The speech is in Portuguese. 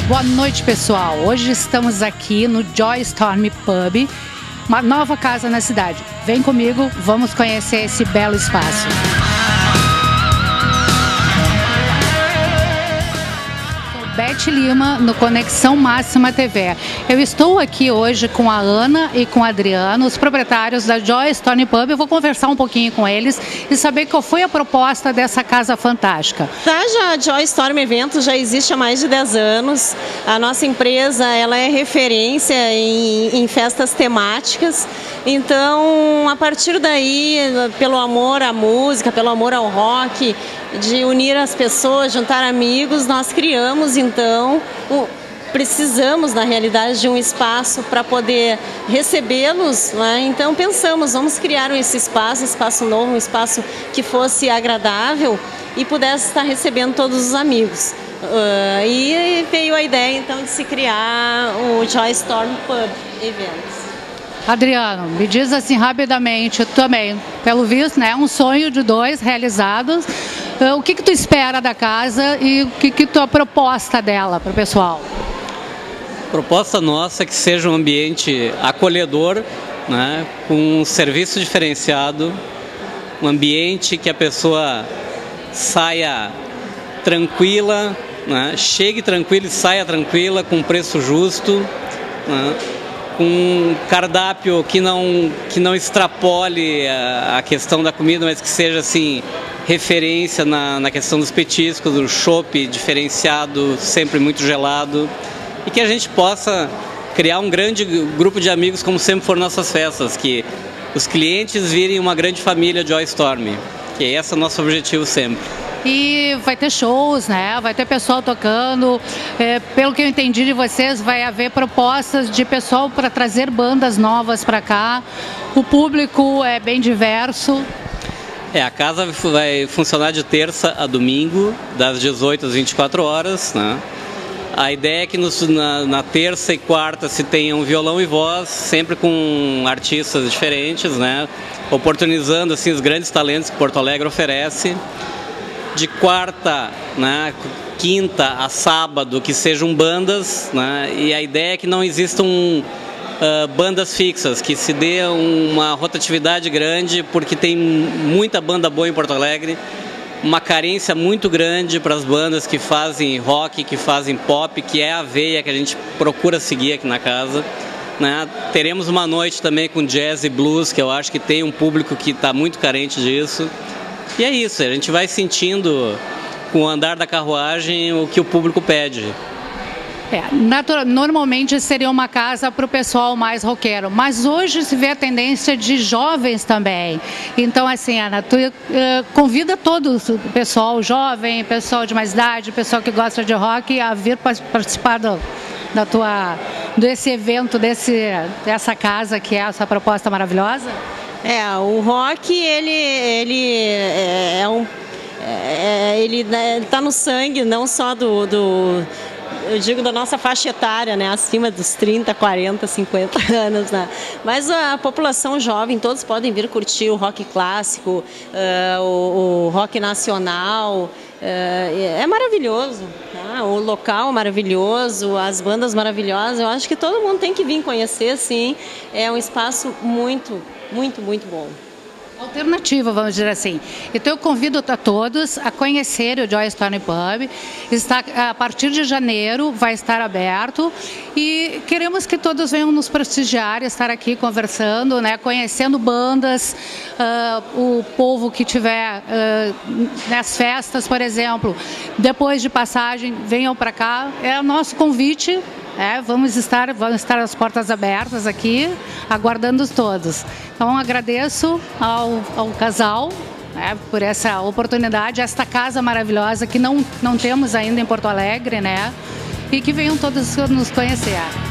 Boa noite, pessoal. Hoje estamos aqui no Joy Storm Pub, uma nova casa na cidade. Vem comigo, vamos conhecer esse belo espaço. Beth Lima, no Conexão Máxima TV. Eu estou aqui hoje com a Ana e com o Adriano, os proprietários da Joy Storm Pub. Eu vou conversar um pouquinho com eles e saber qual foi a proposta dessa casa fantástica. A Joy Storm Eventos já existe há mais de 10 anos. A nossa empresa ela é referência em festas temáticas. Então, a partir daí, pelo amor à música, pelo amor ao rock, de unir as pessoas, juntar amigos, nós criamos, então, precisamos, na realidade, de um espaço para poder recebê-los, né? Então, pensamos, vamos criar esse espaço novo, um espaço que fosse agradável e pudesse estar recebendo todos os amigos. E veio a ideia, então, de se criar o Joy Storm Pub Eventos. Adriano, me diz assim rapidamente, também, pelo visto, né, um sonho de dois realizados. O que tu espera da casa e o que tua proposta dela para o pessoal? Proposta nossa é que seja um ambiente acolhedor, né, com um serviço diferenciado, um ambiente que a pessoa saia tranquila, né, chegue tranquila e saia tranquila, com preço justo, né, com um cardápio que não extrapole a questão da comida, mas que seja assim referência na questão dos petiscos, do chopp diferenciado, sempre muito gelado, e que a gente possa criar um grande grupo de amigos, como sempre foram nossas festas, que os clientes virem uma grande família Joy Storm, que esse é o nosso objetivo sempre. E vai ter shows, né? Vai ter pessoal tocando. Pelo que eu entendi de vocês, vai haver propostas de pessoal para trazer bandas novas para cá. O público é bem diverso. A casa vai funcionar de terça a domingo, das 18 às 24 horas, né? A ideia é que na terça e quarta se tenha um violão e voz, sempre com artistas diferentes, né? Oportunizando assim, os grandes talentos que Porto Alegre oferece. De quarta, né, quinta a sábado, que sejam bandas, né, e a ideia é que não existam bandas fixas, que se dê uma rotatividade grande, porque tem muita banda boa em Porto Alegre, uma carência muito grande para as bandas que fazem rock, que fazem pop, que é a veia que a gente procura seguir aqui na casa. Né. Teremos uma noite também com jazz e blues, que eu acho que tem um público que está muito carente disso. E é isso, a gente vai sentindo com o andar da carruagem o que o público pede. Normalmente seria uma casa para o pessoal mais roqueiro, mas hoje se vê a tendência de jovens também. Então, assim, Ana, tu convida todo o pessoal jovem, pessoal de mais idade, pessoal que gosta de rock a vir participar desse evento, dessa casa que é essa proposta maravilhosa? O rock, ele tá no sangue, não só eu digo da nossa faixa etária, né, acima dos 30, 40, 50 anos, né? Mas a população jovem, todos podem vir curtir o rock clássico, o rock nacional. É maravilhoso, tá? O local maravilhoso, as bandas maravilhosas. Eu acho que todo mundo tem que vir conhecer, sim. É um espaço muito bom. Alternativa, vamos dizer assim. Então eu convido a todos a conhecer o Joy Storm Pub. A partir de janeiro vai estar aberto e queremos que todos venham nos prestigiar, estar aqui conversando, né, conhecendo bandas, o povo que tiver nas festas, por exemplo, depois de passagem, venham para cá. É o nosso convite. Vamos estar as portas abertas aqui, aguardando todos. Então agradeço ao casal por essa oportunidade, esta casa maravilhosa que não temos ainda em Porto Alegre, né? E que venham todos nos conhecer.